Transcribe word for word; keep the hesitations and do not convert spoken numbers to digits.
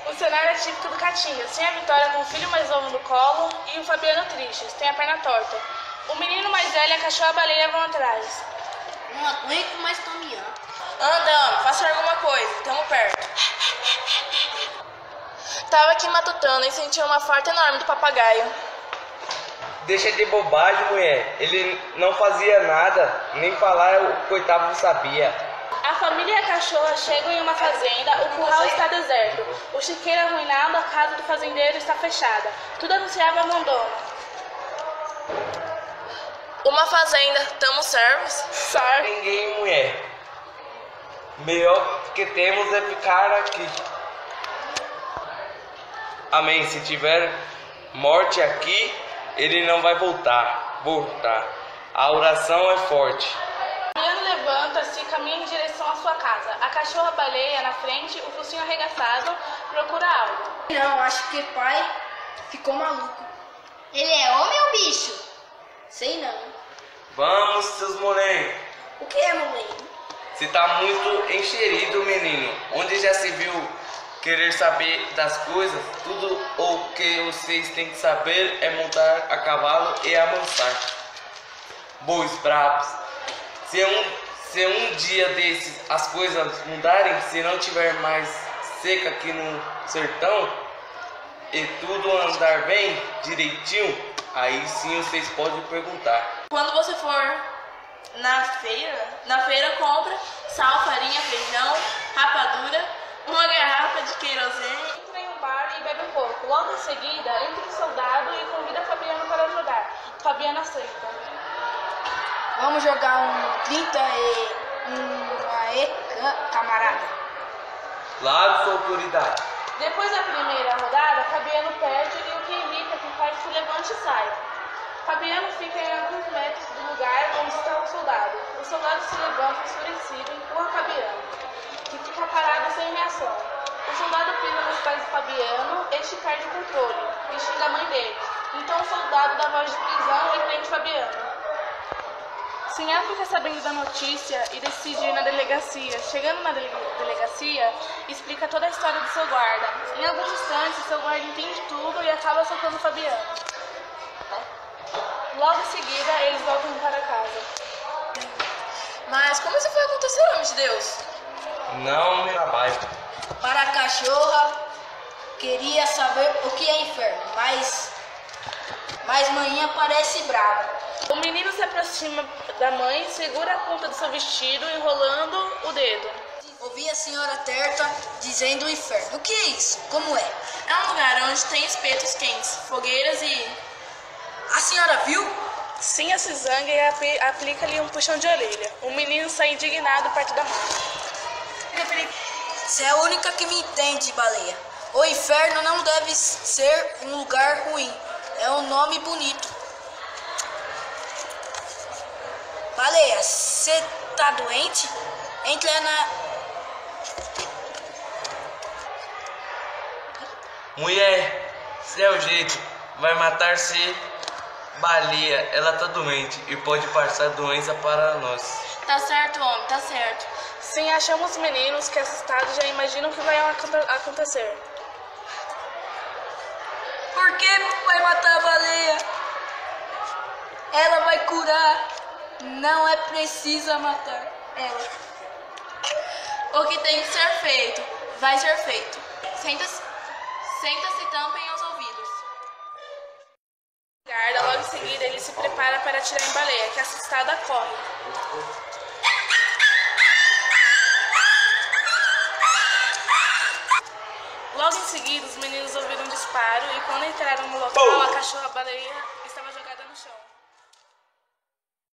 O cenário é típico do Caatinga, sem a Vitória com o filho mais novo no colo e o Fabiano triste, tem a perna torta. O menino mais velho e a cachorra-baleia vão atrás. Não aguento mais caminhar. Anda, homem, faça alguma coisa, tamo perto. Tava aqui matutando e senti uma farta enorme do papagaio. Deixa de bobagem, mulher. Ele não fazia nada, nem falar o coitado não sabia. A família e a cachorra chegam em uma fazenda, o curral está deserto. O chiqueiro arruinado, a casa do fazendeiro está fechada. Tudo anunciava abandono. Uma fazenda, tamo servos? Sar. Ninguém, mulher. Melhor que temos é ficar aqui. Amém. Se tiver morte aqui, ele não vai voltar. Voltar. A oração é forte. Fabiano levanta-se e caminha em direção à sua casa. A cachorra-baleia na frente, o focinho arregaçado, procura algo. Não, acho que pai ficou maluco. Ele é homem ou bicho? Sei não. Vamos, seus moleques. O que é, moleque? Se tá muito encherido, menino. Onde já se viu querer saber das coisas? Tudo o que vocês têm que saber é montar a cavalo e amansar. Bois bravos. Se um, se um dia desses as coisas mudarem, se não tiver mais seca aqui no sertão e tudo andar bem, direitinho, aí sim vocês podem perguntar. Quando você for na feira, na feira compra sal, farinha, feijão, rapadura, uma garrafa de querosene. Entra em um bar e bebe um pouco. Logo em seguida, entra um soldado e convida Fabiano para jogar. Fabiano aceita. Vamos jogar um trinta e um aê, camarada. Lá sua autoridade. Depois da primeira rodada, Fabiano perde e o que irrita é que o pai se levante e sai. Fabiano fica em alguns metros do lugar onde está o soldado. O soldado se levanta enfurecido e empurra Fabiano, que fica parado sem reação. O soldado pisa nos pés de Fabiano, este perde o controle e xinga a mãe dele. Então o soldado dá voz de prisão e prende Fabiano. Sinhá fica sabendo da notícia e decide ir na delegacia. Chegando na dele- delegacia, explica toda a história do seu guarda. Em alguns instantes, seu guarda entende tudo e acaba soltando Fabiano. Logo em seguida, eles voltam para casa. Mas como isso foi acontecer, homem de Deus? Não me trabalho. Para a cachorra, queria saber o que é inferno, mas, mas manhã parece brava. O menino se aproxima da mãe e segura a ponta do seu vestido, enrolando o dedo. Ouvi a senhora Terta dizendo o inferno. O que é isso? Como é? É um lugar onde tem espetos quentes, fogueiras e... A senhora viu? Sinha se zanga e apli- aplica-lhe um puxão de orelha. O menino sai indignado perto da mãe. Você é a única que me entende, baleia. O inferno não deve ser um lugar ruim. É um nome bonito. Baleia, você tá doente? Entra na... Mulher, se é o jeito, vai matar-se baleia. Ela tá doente e pode passar doença para nós. Tá certo, homem, tá certo. Sim, achamos os meninos que assustados já imaginam o que vai aconte- acontecer. Por que vai matar a baleia? Ela vai curar. Não é preciso matar ela. O que tem que ser feito, vai ser feito. Senta-se, senta-se e tampem os ouvidos. Guarda, logo em seguida, ele se prepara para atirar em baleia, que assustada corre. Logo em seguida, os meninos ouviram um disparo e quando entraram no local, a cachorra-baleia